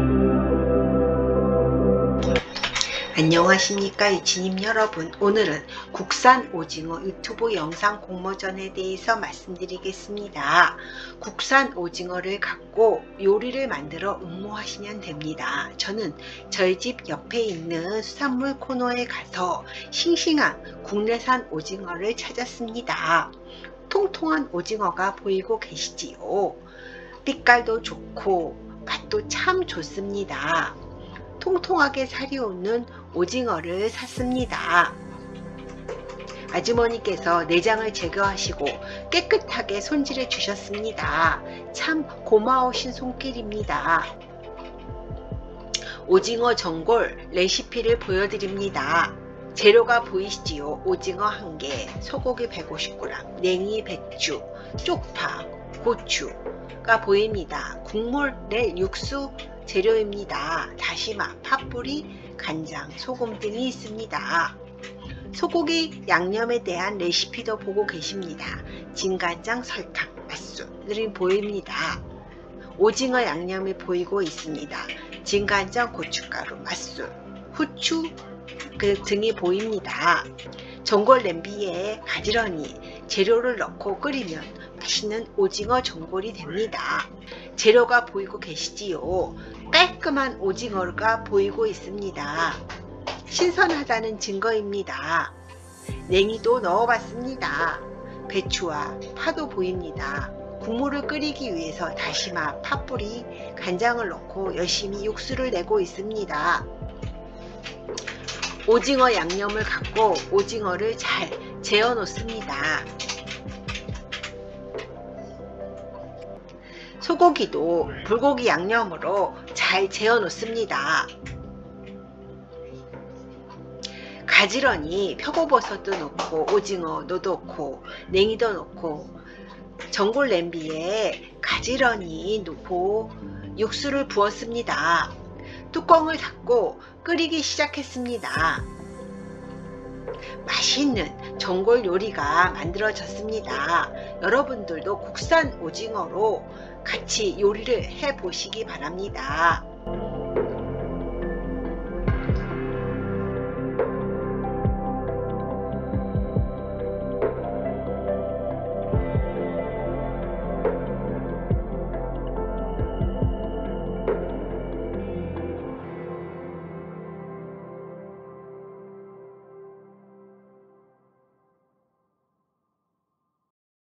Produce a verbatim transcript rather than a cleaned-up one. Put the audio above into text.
안녕하십니까 유치님 여러분, 오늘은 국산 오징어 유튜브 영상 공모전에 대해서 말씀드리겠습니다. 국산 오징어를 갖고 요리를 만들어 응모하시면 됩니다. 저는 저희 집 옆에 있는 수산물 코너에 가서 싱싱한 국내산 오징어를 찾았습니다. 통통한 오징어가 보이고 계시지요. 빛깔도 좋고 맛도 참 좋습니다. 통통하게 살이 오는 오징어를 샀습니다. 아주머니께서 내장을 제거하시고 깨끗하게 손질해 주셨습니다. 참 고마우신 손길입니다. 오징어 전골 레시피를 보여드립니다. 재료가 보이시지요? 오징어 한 개, 소고기 백오십 그램, 냉이, 배추, 쪽파, 고추가 보입니다. 국물 낼 육수 재료입니다. 다시마, 파뿌리, 간장, 소금 등이 있습니다. 소고기 양념에 대한 레시피도 보고 계십니다. 진간장, 설탕, 맛술이 보입니다. 오징어 양념이 보이고 있습니다. 진간장, 고춧가루, 맛술, 후추 그 등이 보입니다. 전골 냄비에 가지런히 재료를 넣고 끓이면 맛있는 오징어 전골이 됩니다. 재료가 보이고 계시지요? 깔끔한 오징어가 보이고 있습니다. 신선하다는 증거입니다. 냉이도 넣어봤습니다. 배추와 파도 보입니다. 국물을 끓이기 위해서 다시마, 파뿌리, 간장을 넣고 열심히 육수를 내고 있습니다. 오징어 양념을 갖고 오징어를 잘 재워 놓습니다. 소고기도 불고기 양념으로 잘 재워 놓습니다. 가지런히 표고버섯도 넣고 오징어도 넣고 냉이도 넣고 전골 냄비에 가지런히 넣고 육수를 부었습니다. 뚜껑을 닫고 끓이기 시작했습니다. 맛있는 전골 요리가 만들어졌습니다. 여러분들도 국산 오징어로 같이 요리를 해 보시기 바랍니다.